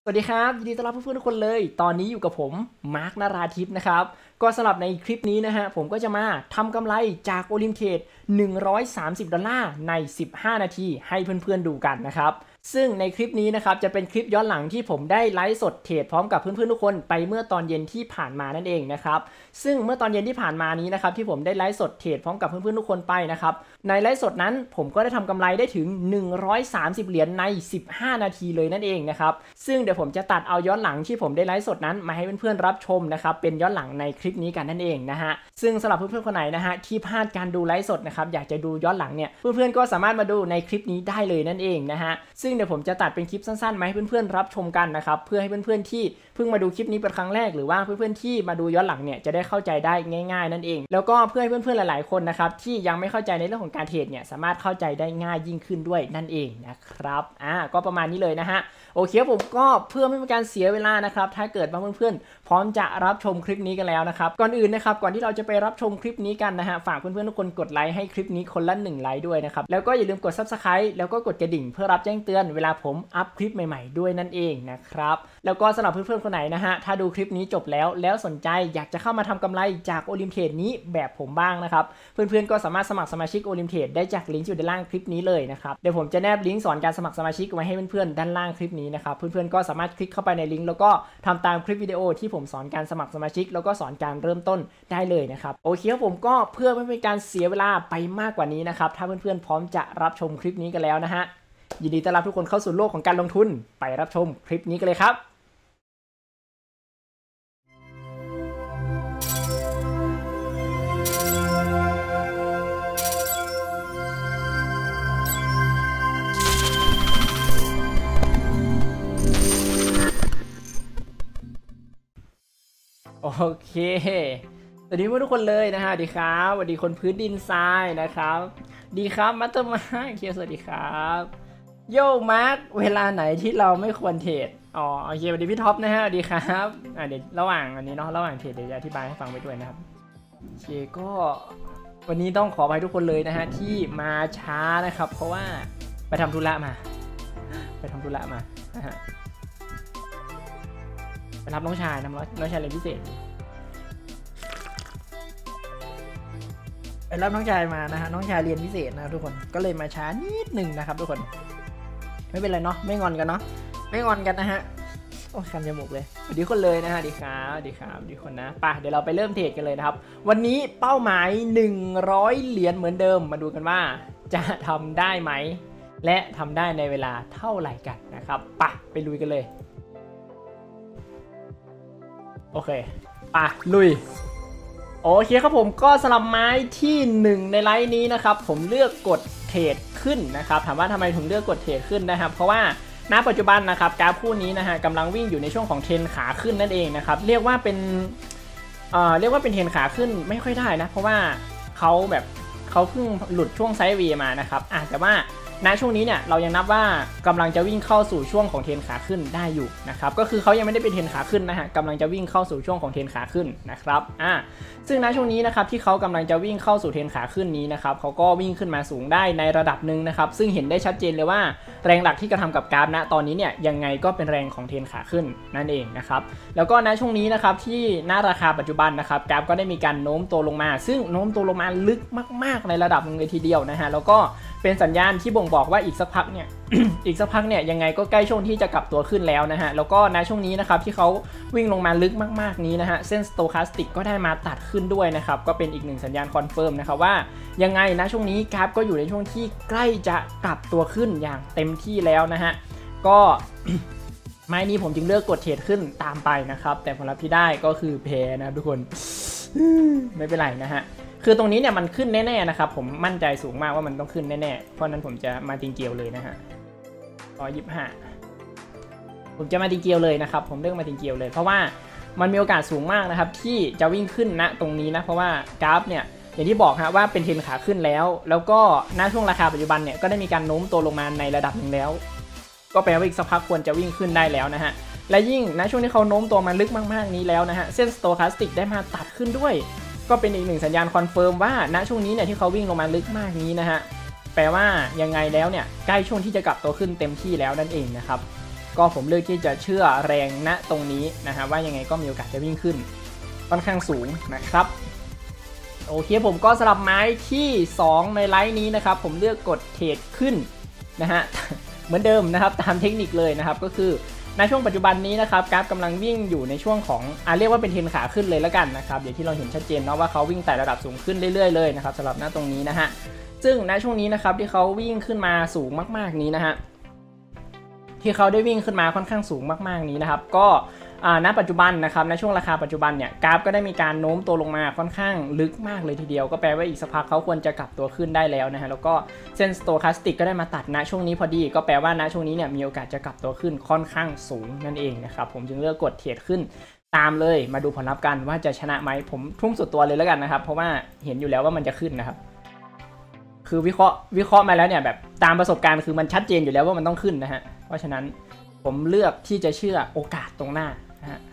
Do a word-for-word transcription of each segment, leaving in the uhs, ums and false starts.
สวัสดีครับยินดีต้อนรับเพื่อนๆทุกคนเลยตอนนี้อยู่กับผมมาร์คนราธิปนะครับก็สำหรับในคลิปนี้นะฮะผมก็จะมาทำกำไรจากโอลิมเทรดหนึ่งร้อยสามสิบดอลลาร์ในสิบห้านาทีให้เพื่อนๆดูกันนะครับซึ่งในคลิปนี้นะครับจะเป็นคลิปย้อนหลังที่ผมได้ไลฟ์สดเทรดพร้อมกับเพื่อนๆทุกคนไปเมื่อตอนเย็นที่ผ่านมานั่นเองนะครับซึ่งเมื่อตอนเย็นที่ผ่านมานี้นะครับที่ผมได้ไลฟ์สดเทรดพร้อมกับเพื่อนๆทุกคนไปนะครับในไลฟ์สดนั้นผมก็ได้ทำกำไรได้ถึงหนึ่งร้อยสามสิบเหรียญในสิบห้านาทีเลยนั่นเองนะครับซึ่งเดี๋ยวผมจะตัดเอาย้อนหลังที่ผมได้ไลฟ์สดนั้นมาให้เพื่อนๆรับชมนะครับเป็นย้อนหลังในคลิปนี้กันนั่นเองนะฮะซึ่งสำหรับเพื่อนๆคนไหนนะฮะที่พลาดการดูไลฟ์สดนะครับอยากจะดูย้อนหลังเนี่ยเพื่อนๆก็สามารถมาดูในคลิปนี้ได้เลยนั่นเองนะฮะซึ่งเดี๋ยวผมจะตัดเป็นคลิปสั้นๆมาให้เพื่อนๆรับชมกันนะครับเพื่อให้เพื่อนๆที่เพิ่งมาดูคลิปนี้เป็นครั้งแรกหรือว่าเพื่อนๆที่มาดูย้อนหลังเนี่ยจะได้เข้าใจได้ง่ายๆนั่นเองแล้วก็เพื่อให้เพื่อนๆหลายๆคนนะครับที่ยังไม่เข้าใจในเรื่องของการเทรดเนี่ยสามารถเข้าใจได้ง่ายยิ่งขึ้นด้วยนั่นเองนะครับอ่าก็ประมาณนี้เลยนะฮะโอเคผมก็เพื่อไม่เป็นการเสียเวลานะครับถ้าเกิดว่าเพื่อนๆพร้อมจะรับชมคลิปนี้กันแล้วนะครับก่อนอื่นนะครับก่อนที่เราจะไปรับชมคลิปนี้กันนะฮะฝากเพื่อนๆทุกคนกดไลค์ให้คลิปนี้คนละหนึ่งไลค์ด้วยนะครับแล้วก็อย่าลืมกด ซับสไครบ์ แล้วก็กดกระดิ่งเพื่อรับแจ้งเตือนเวลาผมอัพคลิปใหม่ๆด้วยนั่นเองนะครับแล้วก็สำหรับเพื่อนๆคนไหนนะฮะถ้าดูคลิปนี้จบแล้วแล้วสนใจอยากจะเข้ามาทำกำไรจากโอลิมเทรดนี้แบบผมบ้างนะครับเพื่อนๆก็สามารถสมัครสมาชิกโอลิมเทรดได้จากลิงก์อยู่ด้านล่างคลิปนี้เลยนะครับเดี๋ยวผมจะแนบลิงก์สอนการสมัครสมาชิกไว้ให้เพื่อนๆด้านล่างคลิปนี้นะครับเพื่อนๆก็สามารถคลิกเข้าไปในลิงก์แล้วก็ทำตามคลิปวิดีโอที่ผมสอนการสมัครสมาชิกแล้วก็สอนการเริ่มต้นได้เลยนะครับโอเคครับผมก็เพื่อไม่เป็นการเสียเวลาไปมากกว่านี้นะครับถ้าเพื่อนๆพร้อมจะรับชมคลิปนี้กันแล้วนะฮะยินดีต้อนรับทุกคนเข้าสู่โลกของการลงทุนไปรับชมคลิปนี้กันเลยครับโอเคสวัสดีทุกคนเลยนะฮะสวัสดีครับสวัสดีคนพื้นดินทรายนะครับดีครับมัตเตอร์มาร์คสวัสดีครับโย่มาร์คเวลาไหนที่เราไม่ควรเทรดอ๋อโอเคสวัสดีพี่ท็อปนะฮะสวัสดีครับอ่าเดี๋ยวระหว่างอันนี้เนาะระหว่างเทรดเดี๋ยวจะอธิบายให้ฟังไปด้วยนะครับโอเคก็วันนี้ต้องขออภัยทุกคนเลยนะฮะที่มาช้านะครับเพราะว่าไปทำธุระมาไปทำธุระมานะฮะไปรับน้องชายนะน้องชายเรียนพิเศษไปรับน้องชายมานะฮะน้องชายเรียนพิเศษนะทุกคนก็เลยมาช้านิดหนึ่งนะครับทุกคนไม่เป็นไรเนาะไม่งอนกันเนาะไม่งอนกันนะฮะโอ้คันจมูกเลยสวัสดีคนเลยนะฮะดีครับดีครับดีคนนะป่ะเดี๋ยวเราไปเริ่มเทรดกันเลยนะครับวันนี้เป้าหมายหนึ่งร้อยเหรียญเหมือนเดิมมาดูกันว่าจะทำได้ไหมและทำได้ในเวลาเท่าไหร่กันนะครับป่ะไปลุยกันเลยโอเคป่ะลุยโอเคครับผมก็สลับไม้ที่หนึ่งในไลน์นี้นะครับผมเลือกกดเทรดขึ้นนะครับถามว่าทำไมถึงเลือกกดเทรดขึ้นนะครับเพราะว่าณปัจจุบันนะครับกราฟคู่นี้นะฮะกำลังวิ่งอยู่ในช่วงของเทรนขาขึ้นนั่นเองนะครับเรียกว่าเป็นเอ่อเรียกว่าเป็นเทรนขาขึ้นไม่ค่อยได้นะเพราะว่าเขาแบบเขาเพิ่งหลุดช่วงไซด์เวย์มานะครับอ่ะแต่ว่าณช่วงนี้เนี่ยเรายังนับว่ากำลังจะวิ่งเข้าสู่ช่วงของเทรนขาขึ้นได้อยู่นะครับก็คือเขายังไม่ได้เป็นเทรนขาขึ้นนะฮะกำลังจะวิ่งเข้าสู่ช่วงของเทรนขาขึ้นนะครับอ่าซึ่งณช่วงนี้นะครับที่เขากำลังจะวิ่งเข้าสู่เทรนขาขึ้นนี้นะครับเขาก็วิ่งขึ้นมาสูงได้ในระดับหนึ่งนะครับซึ่งเห็นได้ชัดเจนเลยว่าแรงหลักที่กระทำกับกราฟณตอนนี้เนี่ยยังไงก็เป็นแรงของเทรนขาขึ้นนั่นเองนะครับแล้วก็ณช่วงนี้นะครับที่ณราคาปัจจุบันนะครับกราฟก็ได้มีการโน้มตัวลงมาซึ่งโน้มตัวลงมาลึกมากๆในระดับนึงเลยทีเดียวนะฮะแล้วก็เป็นสัญญาณที่บ่งบอกว่าอีกสักพักเนี่ย อีกสักพักเนี่ยยังไงก็ใกล้ช่วงที่จะกลับตัวขึ้นแล้วนะฮะแล้วก็ในช่วงนี้นะครับที่เขาวิ่งลงมาลึกมากๆนี้นะฮะเส้นสโตคาสติกก็ได้มาตัดขึ้นด้วยนะครับก็เป็นอีกหนึ่งสัญญาณคอนเฟิร์มนะครับว่ายังไงนะช่วงนี้กราฟก็อยู่ในช่วงที่ใกล้จะกลับตัวขึ้นอย่างเต็มที่แล้วนะฮะก็ ไม้นี้ผมจึงเลือกกดเทรดขึ้นตามไปนะครับแต่ผลลัพธ์ที่ได้ก็คือแพ้นะทุกคน ไม่เป็นไรนะฮะคือตรงนี้เนี่ยมันขึ้นแน่ๆนะครับผมมั่นใจสูงมากว่ามันต้องขึ้นแน่ๆเพราะนั้นผมจะมาติงเกียวเลยนะฮะร้อยยี่สิบห้าผมจะมาติงเกียวเลยนะครับผมเลือกมาติงเกียวเลยเพราะว่ามันมีโอกาสสูงมากนะครับที่จะวิ่งขึ้นณตรงนี้นะเพราะว่ากราฟเนี่ยอย่างที่บอกฮะว่าเป็นเทรนขาขึ้นแล้วแล้วก็ณช่วงราคาปัจจุบันเนี่ยก็ได้มีการโน้มตัวลงมาในระดับหนึ่งแล้วก็แปลว่าอีกสักพักควรจะวิ่งขึ้นได้แล้วนะฮะและยิ่งณช่วงที่เขาโน้มตัวมาลึกมากๆนี้แล้วนะฮะเส้นสโตคาสติกได้มาตัดขึ้นด้วยก็เป็นอีกหนึ่งสัญญาณคอนเฟิร์มว่าณช่วงนี้เนี่ยที่เขาวิ่งลงมาลึกมากนี้นะฮะแปลว่ายังไงแล้วเนี่ยใกล้ช่วงที่จะกลับตัวขึ้นเต็มที่แล้วนั่นเองนะครับก็ผมเลือกที่จะเชื่อแรงณตรงนี้นะฮะว่ายังไงก็มีโอกาสจะวิ่งขึ้นค่อนข้างสูงนะครับโอเคผมก็สลับไม้ที่สองในไลน์นี้นะครับผมเลือกกดเทรดขึ้นนะฮะ เหมือนเดิมนะครับตามเทคนิคเลยนะครับก็คือในช่วงปัจจุบันนี้นะครับกราฟกำลังวิ่งอยู่ในช่วงของอ่าเรียกว่าเป็นเทรนขาขึ้นเลยแล้วกันนะครับอย่างที่เราเห็นชัดเจนเนาะว่าเขาวิ่งไต่ระดับสูงขึ้นเรื่อยๆเลยนะครับสำหรับหน้าตรงนี้นะฮะซึ่งในช่วงนี้นะครับที่เขาวิ่งขึ้นมาสูงมากๆนี้นะฮะที่เขาได้วิ่งขึ้นมาค่อนข้างสูงมากๆนี้นะครับก็ณปัจจุบันนะครับในช่วงราคาปัจจุบันเนี่ยกราฟก็ได้มีการโน้มตัวลงมาค่อนข้างลึกมากเลยทีเดียวก็แปลว่าอีกสักพักเขาควรจะกลับตัวขึ้นได้แล้วนะฮะแล้วก็เส้นสโตแคสติกก็ได้มาตัดณช่วงนี้พอดีก็แปลว่าณช่วงนี้เนี่ยมีโอกาสจะกลับตัวขึ้นค่อนข้างสูงนั่นเองนะครับผมจึงเลือกกดเทรดขึ้นตามเลยมาดูผลลัพธ์กันว่าจะชนะไหมผมทุ่มสุดตัวเลยแล้วกันนะครับเพราะว่าเห็นอยู่แล้วว่ามันจะขึ้นนะครับคือวิเคราะห์วิเคราะห์มาแล้วเนี่ยแบบตามประสบการณ์คือมันชัดเจนอยู่แล้วว่ามันต้องขึ้นนะฮะเพราะฉะนั้นผมเลือกที่จะเชื่อโอกาสตรงหน้านะฮะ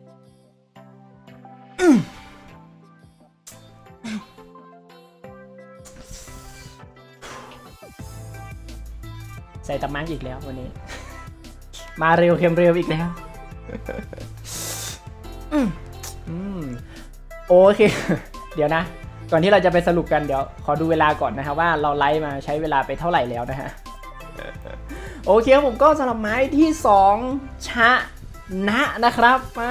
ใส่ตะมังอีกแล้ววันนี้มาเร็วเค็มเร็วอีกแล้วอืมโอเคเดี๋ยวนะก่อนที่เราจะไปสรุปกันเดี๋ยวขอดูเวลาก่อนนะครับว่าเราไลฟ์มาใช้เวลาไปเท่าไหร่แล้วนะฮะโอเคผมก็สำหรับไม้ที่สองชนะนะครับมา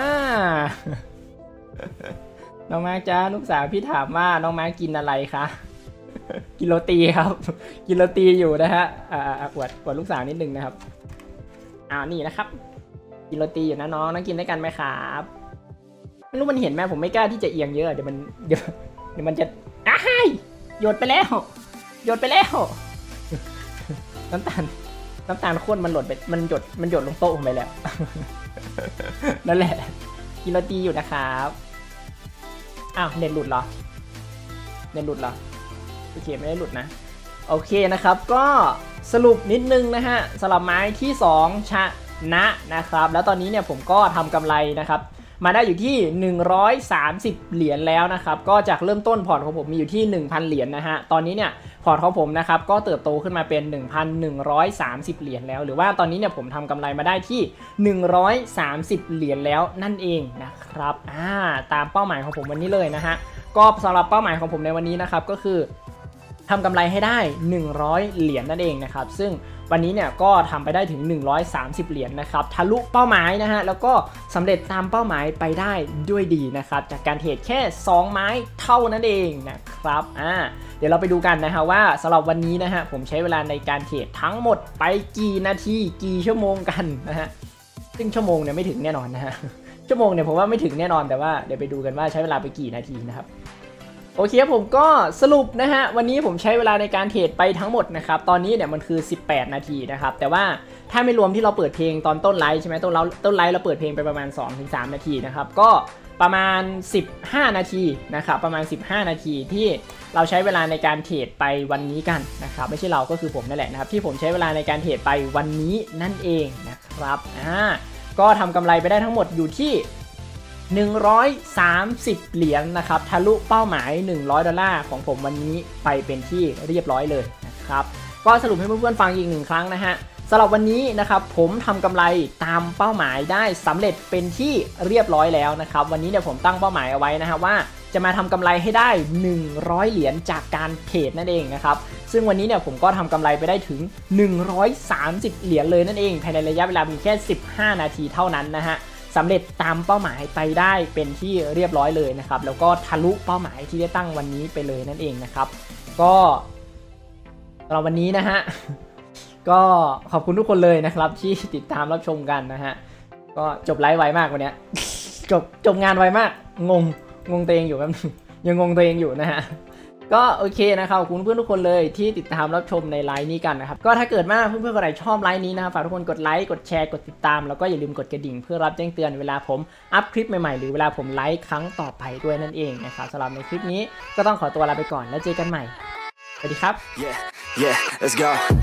น้องมาร์คจ้าลูกสาวพี่ถามว่าน้องมาร์คกินอะไรคะกินโรตีครับกินโรตีอยู่นะฮะอ่าอวดอวดลูกสาวนิดนึงนะครับอ้าวนี่นะครับกินโรตีอยู่นะน้องนั่งกินด้วยกันไหมครับไม่รู้มันเห็นไหมผมไม่กล้าที่จะเอียงเยอะเดี๋ยวมันเดี๋ยวเดี๋ยวมันจะอ้ายหยดไปแล้วหยดไปแล้วน้ำตาลน้ำตาลข้นมันหล่นไปมันหยดมันหยดลงโต๊ะผมไปแล้วนั่นแหละกินโรตีอยู่นะครับอ้าวเน็ตหลุดเหรอเน็ตหลุดเหรอโอเคไม่ได้หลุดนะโอเคนะครับก็สรุปนิดนึงนะฮะสำหรับไม้ที่สองชนะนะครับแล้วตอนนี้เนี่ยผมก็ทำกำไรนะครับมาได้อยู่ที่หนึ่งร้อยสามสิบเหรียญแล้วนะครับก็จากเริ่มต้นพอร์ตของผมมีอยู่ที่ หนึ่งพัน เหรียญนะฮะตอนนี้เนี่ยพอร์ตของผมนะครับก็เติบโตขึ้นมาเป็น หนึ่งพันหนึ่งร้อยสามสิบ เหรียญแล้วหรือว่าตอนนี้เนี่ยผมทำกำไรมาได้ที่หนึ่งร้อยสามสิบเหรียญแล้วนั่นเองนะครับอ่าตามเป้าหมายของผมวันนี้เลยนะฮะก็สำหรับเป้าหมายของผมในวันนี้นะครับก็คือทำกำไรให้ได้หนึ่งร้อยเหรียญนั่นเองนะครับซึ่งวันนี้เนี่ยก็ทำไปได้ถึงหนึ่งร้อยสามสิบเหรียญนะครับทะลุเป้าหมายนะฮะแล้วก็สำเร็จตามเป้าหมายไปได้ด้วยดีนะครับจากการเทรดแค่สองไม้เท่านั้นเองนะครับอ่าเดี๋ยวเราไปดูกันนะฮะว่าสำหรับวันนี้นะฮะผมใช้เวลาในการเทรดทั้งหมดไปกี่นาทีกี่ชั่วโมงกันนะฮะซึ่งชั่วโมงเนี่ยไม่ถึงแน่นอนนะฮะชั่วโมงเนี่ยผมว่าไม่ถึงแน่นอนแต่ว่าเดี๋ยวไปดูกันว่าใช้เวลาไปกี่นาทีนะครับโอเคผมก็สรุปนะฮะวันนี้ผมใช้เวลาในการเทรดไปทั้งหมดนะครับตอนนี้เนี่ยมันคือสิบแปดนาทีนะครับแต่ว่าถ้าไม่รวมที่เราเปิดเพลงตอนต้นไลฟ์ใช่ไหมต้นเราต้นไลฟ์เราเปิดเพลงไปประมาณ สองถึงสาม นาทีนะครับก็ประมาณสิบห้านาทีนะครับประมาณสิบห้านาทีที่เราใช้เวลาในการเทรดไปวันนี้กันนะครับไม่ใช่เราก็คือผมนั่นแหละนะครับที่ผมใช้เวลาในการเทรดไปวันนี้นั่นเองนะครับอ่าก็ทำกำไรไปได้ทั้งหมดอยู่ที่หนึ่งร้อยสามสิบเหรียญ นะครับทะลุเป้าหมายหนึ่งร้อยดอลลาร์ของผมวันนี้ไปเป็นที่เรียบร้อยเลยนะครับก็สรุปให้เพื่อนๆฟังอีกหนึ่งครั้งนะฮะสำหรับวันนี้นะครับผมทำกำไรตามเป้าหมายได้สำเร็จเป็นที่เรียบร้อยแล้วนะครับวันนี้เนี่ยผมตั้งเป้าหมายเอาไว้นะฮะว่าจะมาทำกำไรให้ได้หนึ่งร้อยเหรียญจากการเทรดนั่นเองนะครับซึ่งวันนี้เนี่ยผมก็ทำกำไรไปได้ถึงหนึ่งร้อยสามสิบเหรียญเลยนั่นเองภายในระยะเวลาเพียงแค่สิบห้านาทีเท่านั้นนะฮะสำเร็จตามเป้าหมายไปได้เป็นที่เรียบร้อยเลยนะครับแล้วก็ทะลุเป้าหมายที่ได้ตั้งวันนี้ไปเลยนั่นเองนะครับก็สำหรับวันนี้นะฮะก็ขอบคุณทุกคนเลยนะครับที่ติดตามรับชมกันนะฮะก็จบไลฟ์ไวมากวันนี้ จบจบงานไวมากงงงงตัวเองอยู่ครับ ยังงงตัวเองอยู่นะฮะก็โอเคนะครับขอบคุณเพื่อนทุกคนเลยที่ติดตามรับชมในไลฟ์นี้กันนะครับก็ถ้าเกิดว่าเพื่อนๆคนไหนชอบไลฟ์นี้นะครับฝากทุกคนกดไลค์กดแชร์กดติดตามแล้วก็อย่าลืมกดกระดิ่งเพื่อรับแจ้งเตือนเวลาผมอัพคลิปใหม่ๆหรือเวลาผมไลฟ์ครั้งต่อไปด้วยนั่นเองนะครับสำหรับในคลิปนี้ก็ต้องขอตัวลาไปก่อนแล้วเจอกันใหม่สวัสดีครับ yeah yeah let's go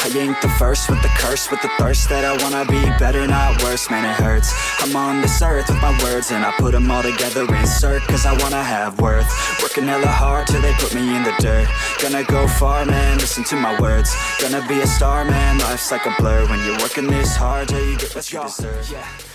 I ain't the first with the curse, with the thirst that I wanna be better, not worse, man it hurts. I'm on this earth with my words and I put them all together, insert, cause I wanna have worth. Working hella hard till they put me in the dirt. Gonna go far, man, listen to my words. Gonna be a star, man, life's like a blur. When you're working this hard, yeah, you get what you deserve. Yeah.